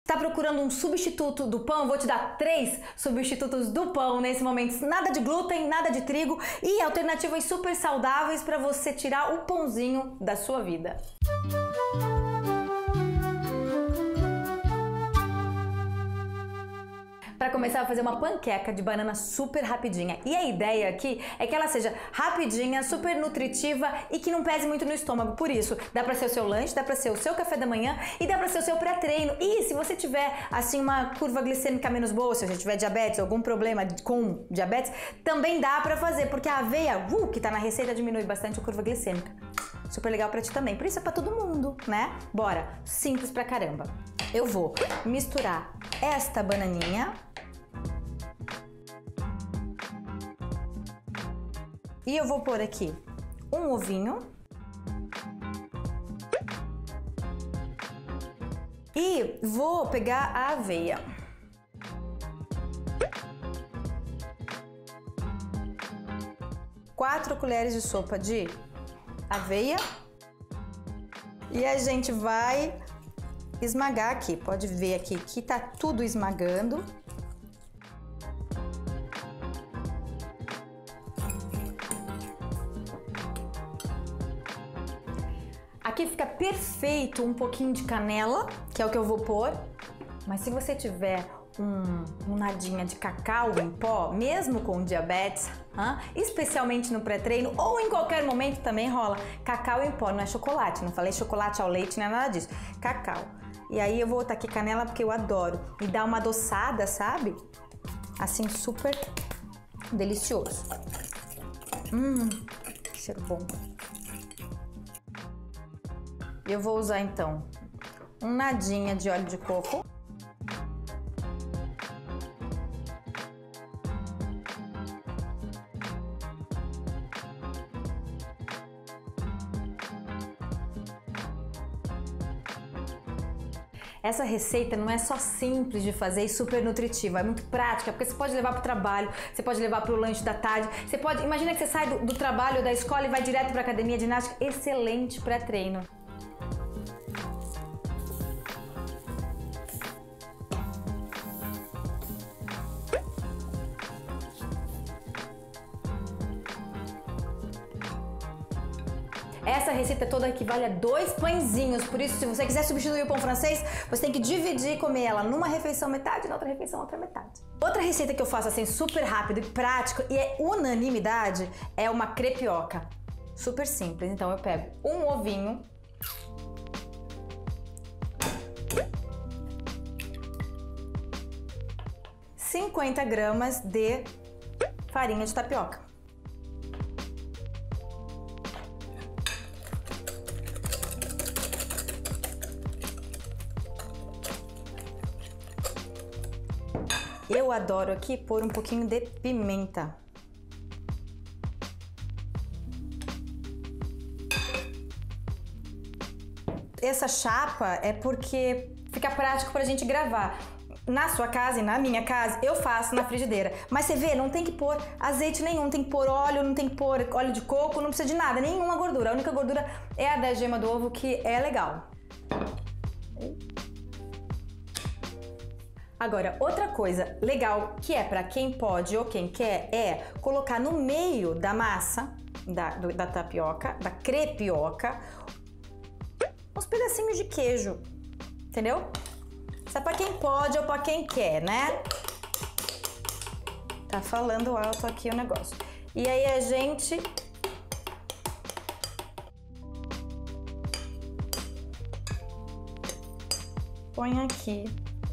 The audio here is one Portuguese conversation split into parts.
Tá procurando um substituto do pão? Vou te dar 3 substitutos do pão nesse momento. Nada de glúten, nada de trigo e alternativas super saudáveis para você tirar o pãozinho da sua vida. Para começar a fazer uma panqueca de banana super rapidinha. E a ideia aqui é que ela seja rapidinha, super nutritiva e que não pese muito no estômago. Por isso, dá para ser o seu lanche, dá para ser o seu café da manhã e dá para ser o seu pré-treino. E se você tiver assim uma curva glicêmica menos boa, se você tiver diabetes, algum problema com diabetes, também dá para fazer, porque a aveia, que tá na receita, diminui bastante a curva glicêmica. Super legal para ti também. Por isso é para todo mundo, né? Bora, simples pra caramba. Eu vou misturar esta bananinha e eu vou pôr aqui um ovinho e vou pegar a aveia. Quatro colheres de sopa de aveia e a gente vai esmagar aqui. Pode ver aqui que tá tudo esmagando. Aqui fica perfeito um pouquinho de canela, que é o que eu vou pôr. Mas se você tiver um nadinha de cacau em pó, mesmo com diabetes, especialmente no pré-treino ou em qualquer momento também rola, cacau em pó, não é chocolate, não falei chocolate ao leite, não é nada disso, cacau. E aí eu vou botar aqui canela porque eu adoro, me dá uma adoçada, sabe? Assim, super delicioso. Cheiro bom. Eu vou usar então um nadinha de óleo de coco. Essa receita não é só simples de fazer e super nutritiva, é muito prática, porque você pode levar para o trabalho, você pode levar para o lanche da tarde, você pode, imagina que você sai do trabalho ou da escola e vai direto para a academia de ginástica, excelente pré-treino. Essa receita toda equivale a 2 pãezinhos, por isso se você quiser substituir o pão francês, você tem que dividir e comer ela numa refeição metade e na outra refeição outra metade. Outra receita que eu faço assim super rápido e prático e é unanimidade é uma crepioca. Super simples, então eu pego um ovinho, ,50 gramas de farinha de tapioca. Eu adoro aqui pôr um pouquinho de pimenta. Essa chapa é porque fica prático pra gente gravar. Na sua casa e na minha casa, eu faço na frigideira. Mas você vê, não tem que pôr azeite nenhum, não tem que pôr óleo, não tem que pôr óleo de coco, não precisa de nada, nenhuma gordura. A única gordura é a da gema do ovo, que é legal. Agora, outra coisa legal que é para quem pode ou quem quer é colocar no meio da massa da tapioca, da crepioca, uns pedacinhos de queijo, entendeu? Isso é para quem pode ou para quem quer, né? Tá falando alto aqui o negócio. E aí a gente põe aqui.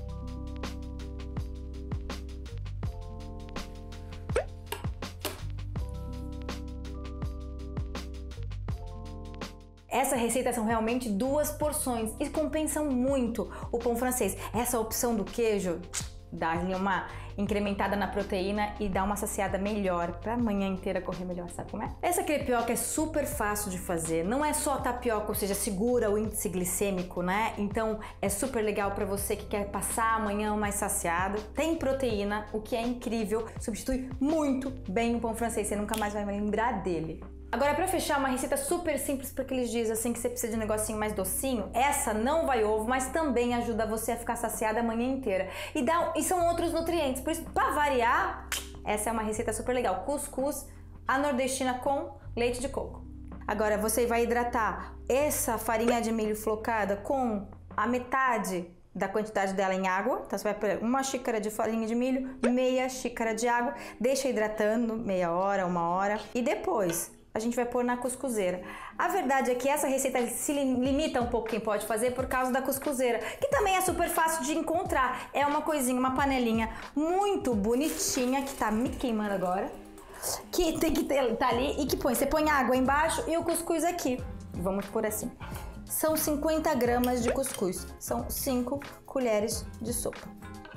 Essa receita são realmente 2 porções e compensam muito o pão francês. Essa opção do queijo dá-lhe uma incrementada na proteína e dá uma saciada melhor para a manhã inteira correr melhor, sabe como é? Essa crepioca é super fácil de fazer, não é só tapioca, ou seja, segura o índice glicêmico, né? Então é super legal para você que quer passar a manhã mais saciado. Tem proteína, o que é incrível, substitui muito bem o pão francês, você nunca mais vai lembrar dele. Agora, pra fechar, uma receita super simples para aqueles dias assim que você precisa de um negocinho mais docinho. Essa não vai ovo, mas também ajuda você a ficar saciada a manhã inteira. E são outros nutrientes, por isso, pra variar, essa é uma receita super legal. Cuscuz à nordestina com leite de coco. Agora, você vai hidratar essa farinha de milho flocada com a metade da quantidade dela em água. Então, você vai pegar 1 xícara de farinha de milho, meia xícara de água, deixa hidratando meia hora, 1 hora e depois a gente vai pôr na cuscuzeira. A verdade é que essa receita se limita um pouco quem pode fazer por causa da cuscuzeira, que também é super fácil de encontrar. É uma coisinha, uma panelinha muito bonitinha, que tá me queimando agora, que tem que tá ali e que você põe água embaixo e o cuscuz aqui. Vamos por assim. São 50 gramas de cuscuz, são 5 colheres de sopa.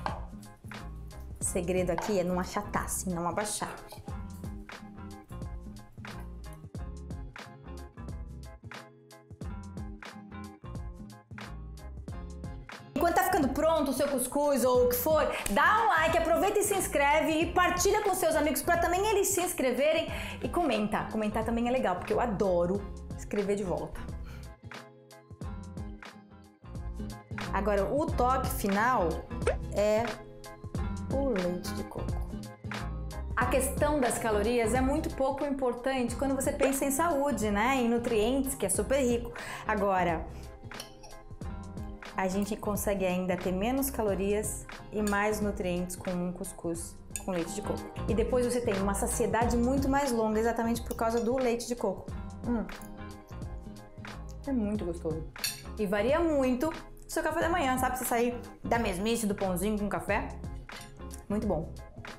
O segredo aqui é não achatar, assim, não abaixar. Enquanto tá ficando pronto o seu cuscuz ou o que for, dá um like, aproveita e se inscreve e partilha com seus amigos para também eles se inscreverem e comenta. Comentar também é legal, porque eu adoro escrever de volta. Agora, o toque final é o leite de coco. A questão das calorias é muito pouco importante quando você pensa em saúde, né? Em nutrientes, que é super rico. Agora, a gente consegue ainda ter menos calorias e mais nutrientes com um cuscuz com leite de coco. E depois você tem uma saciedade muito mais longa, exatamente por causa do leite de coco. É muito gostoso. E varia muito do seu café da manhã, sabe? Você sair da mesmice do pãozinho com café. Muito bom.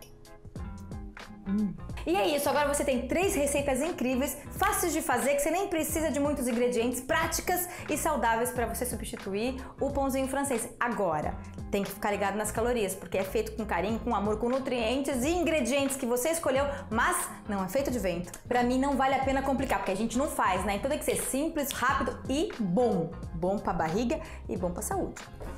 E é isso, agora você tem 3 receitas incríveis, fáceis de fazer, que você nem precisa de muitos ingredientes, práticas e saudáveis para você substituir o pãozinho francês. Agora, tem que ficar ligado nas calorias, porque é feito com carinho, com amor, com nutrientes e ingredientes que você escolheu, mas não é feito de vento. Pra mim não vale a pena complicar, porque a gente não faz, né? Então tem que ser simples, rápido e bom. Bom pra barriga e bom pra saúde.